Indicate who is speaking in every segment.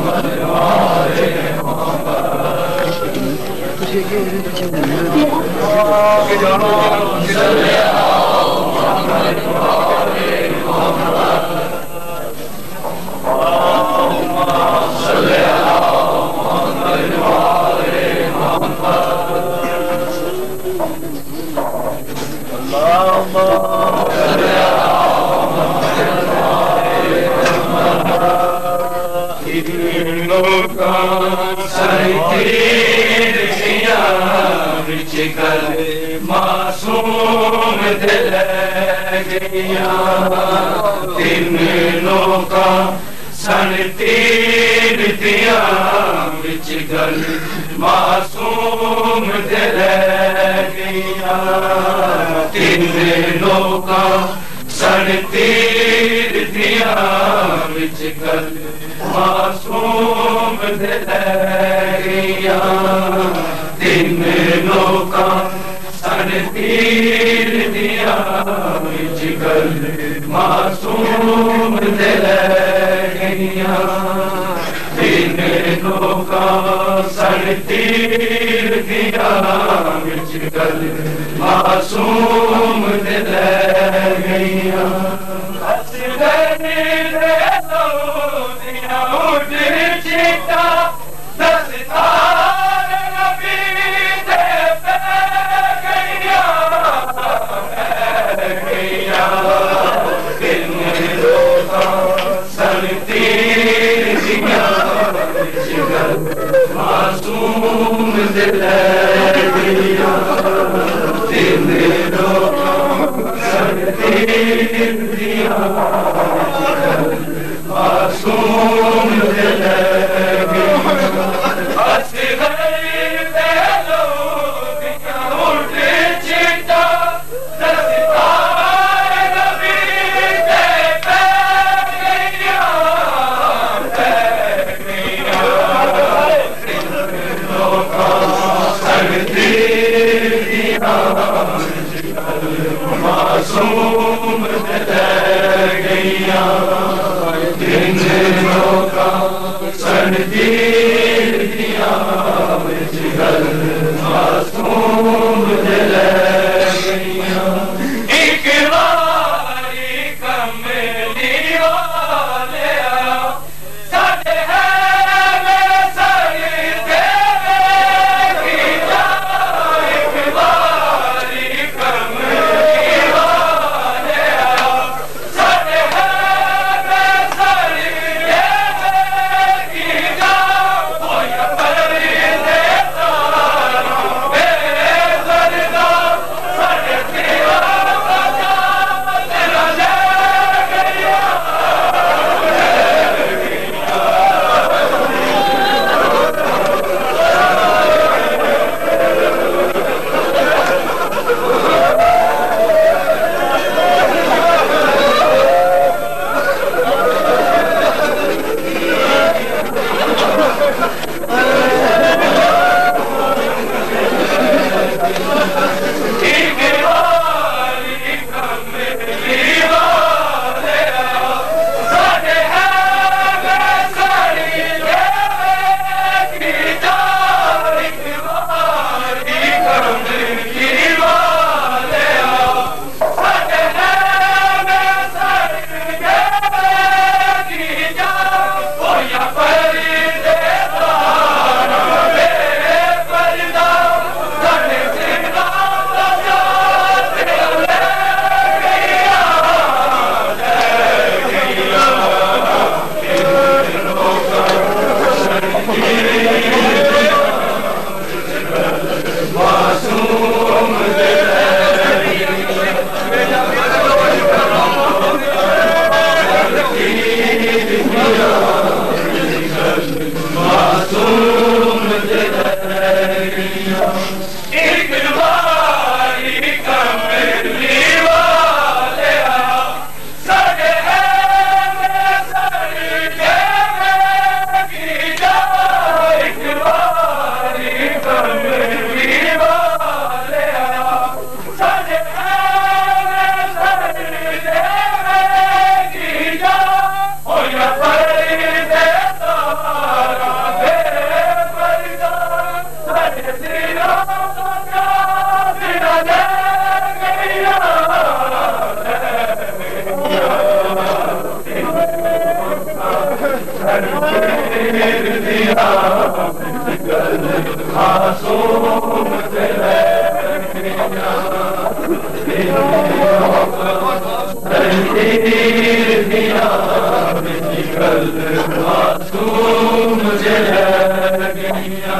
Speaker 1: मासूम दिल गया तीन लोका सन तीर दिया विच गल मासूम दिल गया तीन लोका सन तीर दिया विच गल मासूम दिल गया तीन लोका सन तीर दिया विच गल मासूम दिल गया तीन लोका सन तीर दिया विच गल मासूम दिल गया चिट्टा दस्तार नबी दे गया तीन लोका सन तीर दिया विच गल मासूम दिल गया तीन लोका सन तीर दिया मासूम दिल मासूम दिल गया तीन लोका सन तीर दिया विच गल मासूम दिल गया एक वारी कमली वालिया साडे है मेरे सारे तेरे एक वारी कमली वालिया दिया कल मासूम जल गया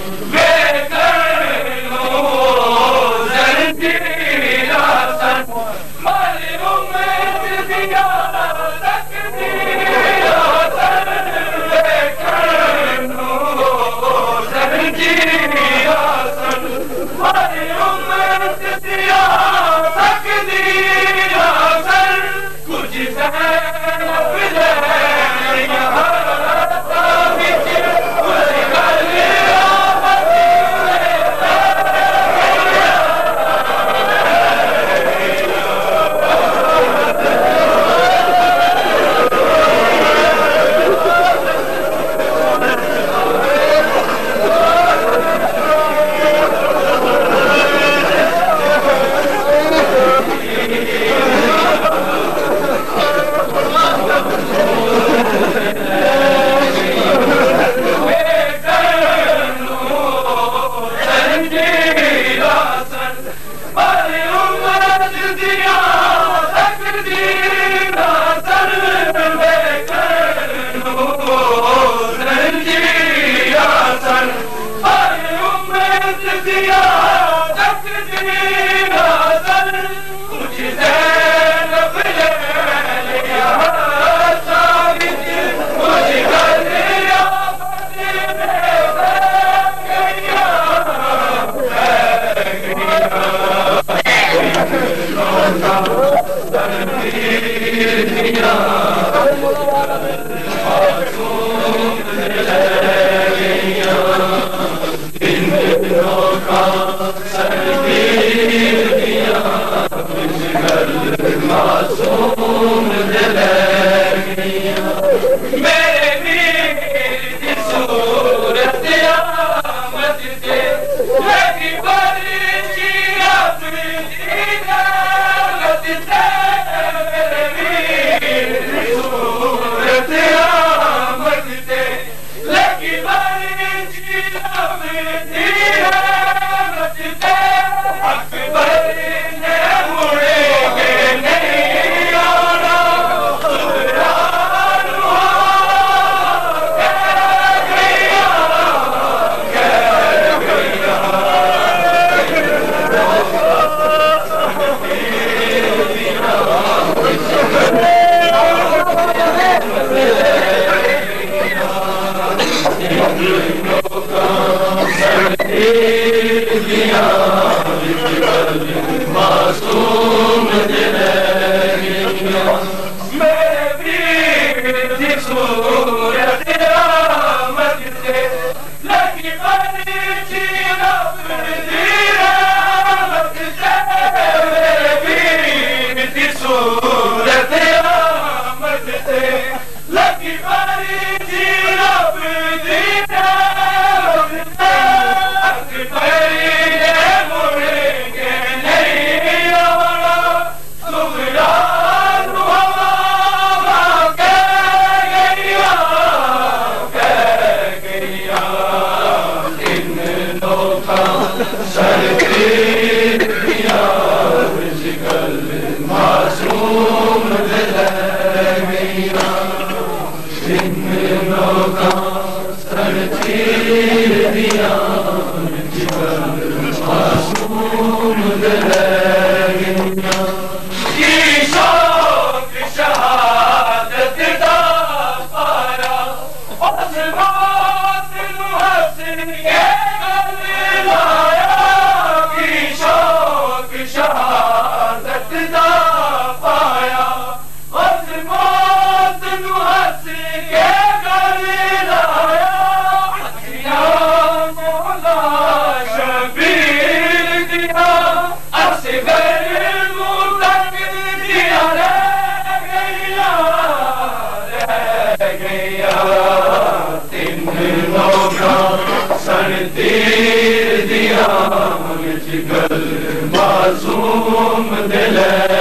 Speaker 1: मासूम दिल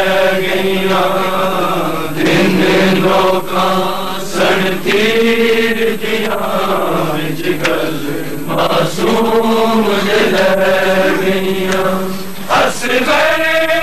Speaker 1: गईया दिन लोका सन तीर दिया जिगल मासूम दिल गईया हस गए